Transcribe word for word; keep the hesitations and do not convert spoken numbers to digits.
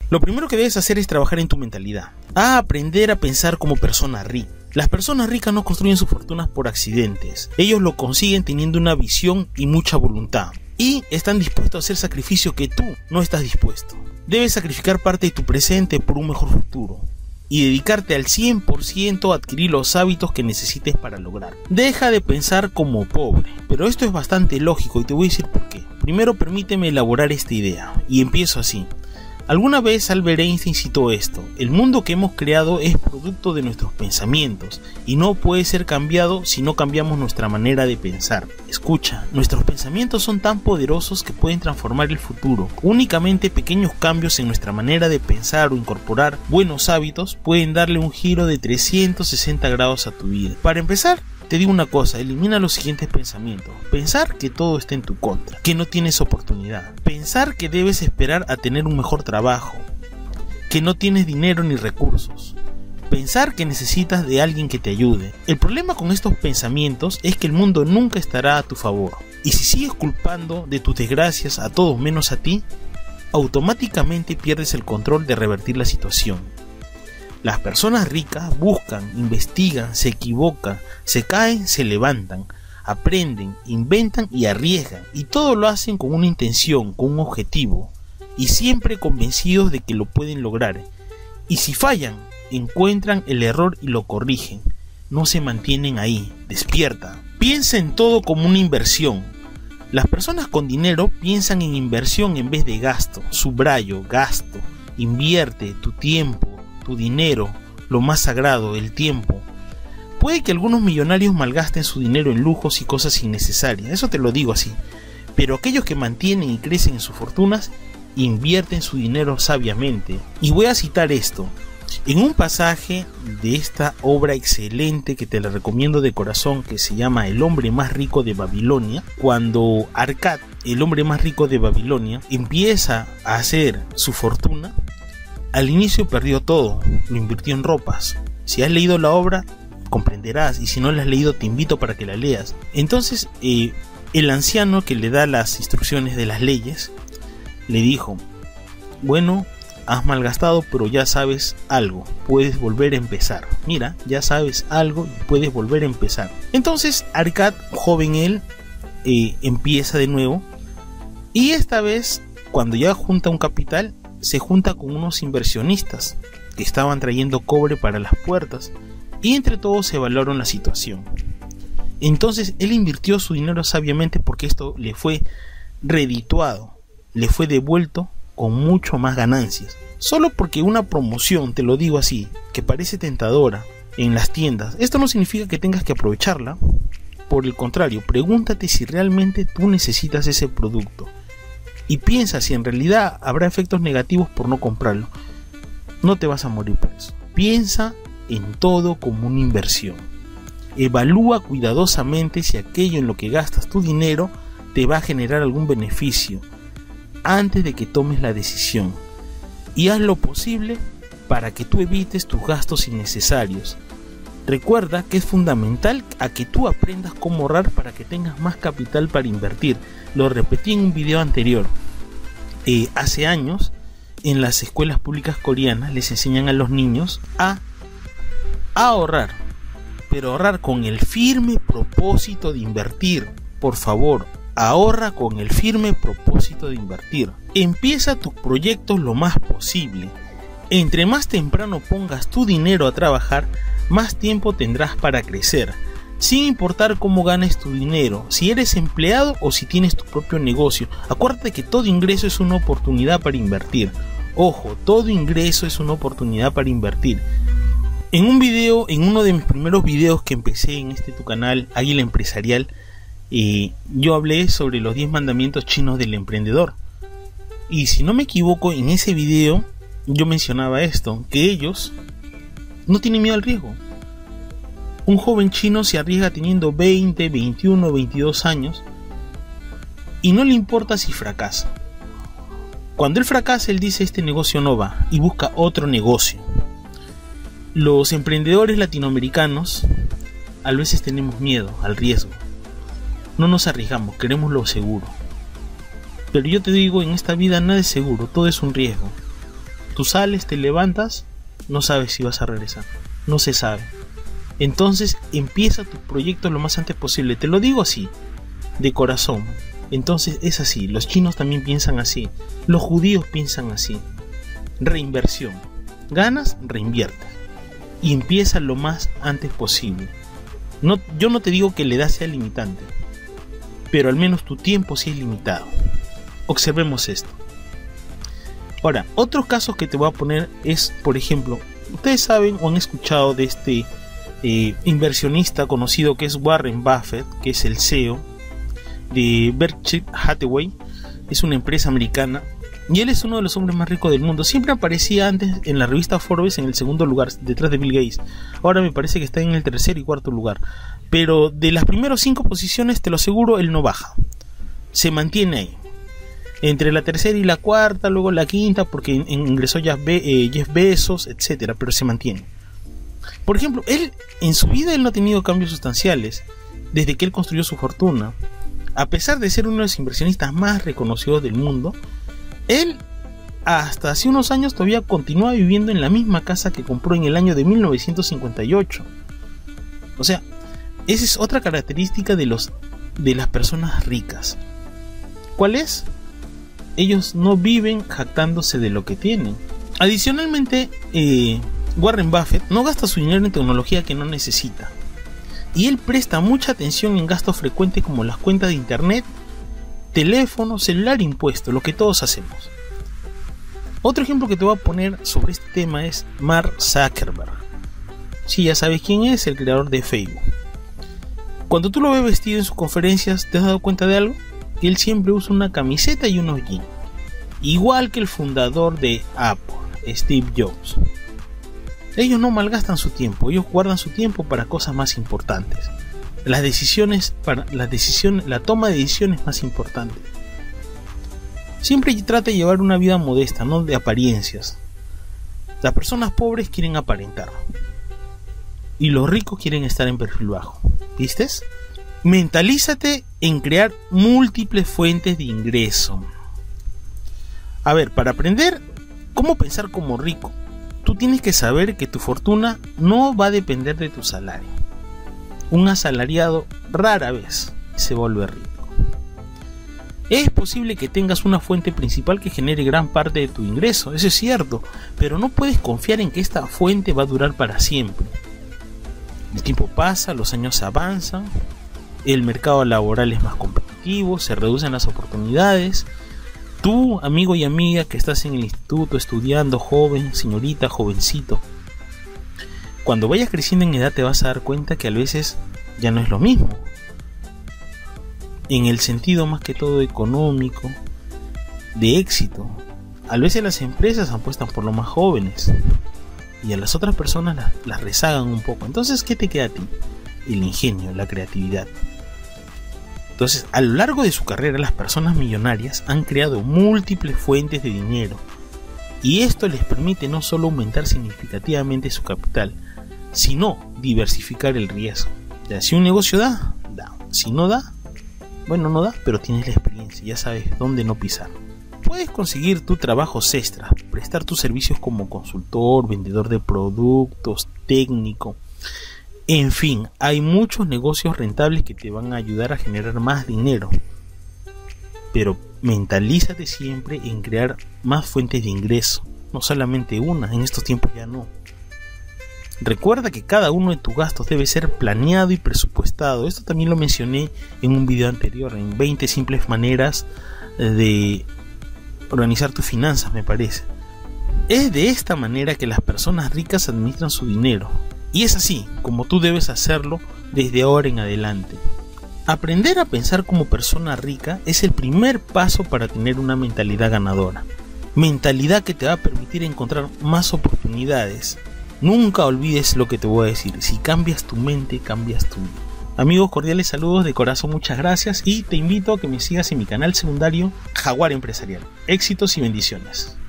Lo primero que debes hacer es trabajar en tu mentalidad, a aprender a pensar como persona rica. Las personas ricas no construyen sus fortunas por accidentes, ellos lo consiguen teniendo una visión y mucha voluntad, y están dispuestos a hacer sacrificios que tú no estás dispuesto. Debes sacrificar parte de tu presente por un mejor futuro, y dedicarte al cien por ciento a adquirir los hábitos que necesites para lograr. Deja de pensar como pobre, pero esto es bastante lógico y te voy a decir por qué. Primero permíteme elaborar esta idea, y empiezo así. Alguna vez Albert Einstein citó esto: el mundo que hemos creado es producto de nuestros pensamientos y no puede ser cambiado si no cambiamos nuestra manera de pensar. Escucha, nuestros pensamientos son tan poderosos que pueden transformar el futuro. Únicamente pequeños cambios en nuestra manera de pensar o incorporar buenos hábitos pueden darle un giro de trescientos sesenta grados a tu vida. Para empezar, te digo una cosa, elimina los siguientes pensamientos. Pensar que todo está en tu contra, que no tienes oportunidad. Pensar que debes esperar a tener un mejor trabajo, que no tienes dinero ni recursos. Pensar que necesitas de alguien que te ayude. El problema con estos pensamientos es que el mundo nunca estará a tu favor. Y si sigues culpando de tus desgracias a todos menos a ti, automáticamente pierdes el control de revertir la situación. Las personas ricas buscan, investigan, se equivocan, se caen, se levantan, aprenden, inventan y arriesgan, y todo lo hacen con una intención, con un objetivo, y siempre convencidos de que lo pueden lograr. Y si fallan, encuentran el error y lo corrigen. No se mantienen ahí, despierta. Piensa en todo como una inversión. Las personas con dinero piensan en inversión en vez de gasto. Subrayo, gasto. Invierte tu tiempo, tu dinero, lo más sagrado, el tiempo. Puede que algunos millonarios malgasten su dinero en lujos y cosas innecesarias, eso te lo digo así, pero aquellos que mantienen y crecen en sus fortunas invierten su dinero sabiamente. Y voy a citar esto en un pasaje de esta obra excelente que te la recomiendo de corazón, que se llama El hombre más rico de Babilonia. Cuando Arcad, el hombre más rico de Babilonia, empieza a hacer su fortuna, al inicio perdió todo, lo invirtió en ropas. Si has leído la obra, comprenderás, y si no la has leído, te invito para que la leas. Entonces, eh, el anciano que le da las instrucciones de las leyes, le dijo: bueno, has malgastado, pero ya sabes algo, puedes volver a empezar. Mira, ya sabes algo y puedes volver a empezar. Entonces, Arcad, joven él, eh, empieza de nuevo, y esta vez, cuando ya junta un capital, se junta con unos inversionistas que estaban trayendo cobre para las puertas, y entre todos se evaluaron la situación. Entonces él invirtió su dinero sabiamente, porque esto le fue redituado, le fue devuelto con mucho más ganancias. Solo porque una promoción, te lo digo así, que parece tentadora en las tiendas, esto no significa que tengas que aprovecharla. Por el contrario, pregúntate si realmente tú necesitas ese producto. Y piensa si en realidad habrá efectos negativos por no comprarlo. No te vas a morir por eso. Piensa en todo como una inversión. Evalúa cuidadosamente si aquello en lo que gastas tu dinero te va a generar algún beneficio antes de que tomes la decisión. Y haz lo posible para que tú evites tus gastos innecesarios. Recuerda que es fundamental a que tú aprendas cómo ahorrar para que tengas más capital para invertir. Lo repetí en un video anterior. Eh, hace años, en las escuelas públicas coreanas les enseñan a los niños a, a ahorrar, pero ahorrar con el firme propósito de invertir. Por favor, ahorra con el firme propósito de invertir. Empieza tus proyectos lo más posible. Entre más temprano pongas tu dinero a trabajar, más tiempo tendrás para crecer, sin importar cómo ganes tu dinero, si eres empleado o si tienes tu propio negocio. Acuérdate que todo ingreso es una oportunidad para invertir. Ojo, todo ingreso es una oportunidad para invertir. En un video, en uno de mis primeros videos que empecé en este tu canal, Águila Empresarial, eh, yo hablé sobre los diez mandamientos chinos del emprendedor. Y si no me equivoco, en ese video yo mencionaba esto, que ellos no tienen miedo al riesgo. Un joven chino se arriesga teniendo veinte, veintiuno, veintidós años y no le importa si fracasa. Cuando él fracasa, él dice: este negocio no va, y busca otro negocio. Los emprendedores latinoamericanos a veces tenemos miedo al riesgo. No nos arriesgamos, queremos lo seguro. Pero yo te digo, en esta vida nada es seguro, todo es un riesgo. tú sales, te levantas, no sabes si vas a regresar, no se sabe. Entonces empieza tu proyecto lo más antes posible, te lo digo así, de corazón. Entonces es así, los chinos también piensan así, los judíos piensan así. Reinversión, ganas, reinviertes y empieza lo más antes posible. No, yo no te digo que la edad sea limitante, pero al menos tu tiempo sí es limitado. Observemos esto. Ahora, otros casos que te voy a poner es, por ejemplo, ustedes saben o han escuchado de este eh, inversionista conocido que es Warren Buffett, que es el C E O de Berkshire Hathaway, es una empresa americana y él es uno de los hombres más ricos del mundo. Siempre aparecía antes en la revista Forbes en el segundo lugar, detrás de Bill Gates. Ahora me parece que está en el tercer y cuarto lugar, pero de las primeras cinco posiciones, te lo aseguro, él no baja, se mantiene ahí entre la tercera y la cuarta, luego la quinta, porque ingresó Jeff, Be eh, Jeff Bezos, etcétera, pero se mantiene. Por ejemplo, él en su vida él no ha tenido cambios sustanciales desde que él construyó su fortuna. A pesar de ser uno de los inversionistas más reconocidos del mundo, él hasta hace unos años todavía continúa viviendo en la misma casa que compró en el año de mil novecientos cincuenta y ocho. O sea, esa es otra característica de, los, de las personas ricas. ¿Cuál es? Ellos no viven jactándose de lo que tienen. Adicionalmente, eh, Warren Buffett no gasta su dinero en tecnología que no necesita. Y él presta mucha atención en gastos frecuentes como las cuentas de internet, teléfono, celular, impuesto, lo que todos hacemos. Otro ejemplo que te voy a poner sobre este tema es Mark Zuckerberg. Sí, ya sabes quién es, el creador de Facebook. Cuando tú lo ves vestido en sus conferencias, ¿te has dado cuenta de algo? Que él siempre usa una camiseta y unos jeans, igual que el fundador de Apple, Steve Jobs. Ellos no malgastan su tiempo, ellos guardan su tiempo para cosas más importantes. Las decisiones, para las decisiones, la toma de decisiones más importantes. Siempre trata de llevar una vida modesta, no de apariencias. Las personas pobres quieren aparentar y los ricos quieren estar en perfil bajo. ¿Viste? Mentalízate en crear múltiples fuentes de ingreso. A ver, para aprender cómo pensar como rico, tú tienes que saber que tu fortuna no va a depender de tu salario. Un asalariado rara vez se vuelve rico. Es posible que tengas una fuente principal que genere gran parte de tu ingreso, eso es cierto, pero no puedes confiar en que esta fuente va a durar para siempre. El tiempo pasa, los años avanzan, el mercado laboral es más competitivo, se reducen las oportunidades. Tú, amigo y amiga que estás en el instituto estudiando, joven, señorita, jovencito, cuando vayas creciendo en edad te vas a dar cuenta que a veces ya no es lo mismo. En el sentido más que todo económico, de éxito. A veces las empresas apuestan por los más jóvenes y a las otras personas las, las rezagan un poco. Entonces, ¿qué te queda a ti? El ingenio, la creatividad. Entonces, a lo largo de su carrera, las personas millonarias han creado múltiples fuentes de dinero y esto les permite no solo aumentar significativamente su capital, sino diversificar el riesgo. Ya, si un negocio da, da. Si no da, bueno, no da, pero tienes la experiencia, ya sabes dónde no pisar. Puedes conseguir tu trabajos extras, prestar tus servicios como consultor, vendedor de productos, técnico. En fin, hay muchos negocios rentables que te van a ayudar a generar más dinero. Pero mentalízate siempre en crear más fuentes de ingreso, no solamente una, en estos tiempos ya no. Recuerda que cada uno de tus gastos debe ser planeado y presupuestado. Esto también lo mencioné en un video anterior, en veinte simples maneras de organizar tus finanzas, me parece. Es de esta manera que las personas ricas administran su dinero. Y es así como tú debes hacerlo desde ahora en adelante. Aprender a pensar como persona rica es el primer paso para tener una mentalidad ganadora. Mentalidad que te va a permitir encontrar más oportunidades. Nunca olvides lo que te voy a decir. Si cambias tu mente, cambias tu vida. Amigos, cordiales saludos de corazón, muchas gracias y te invito a que me sigas en mi canal secundario Jaguar Empresarial. Éxitos y bendiciones.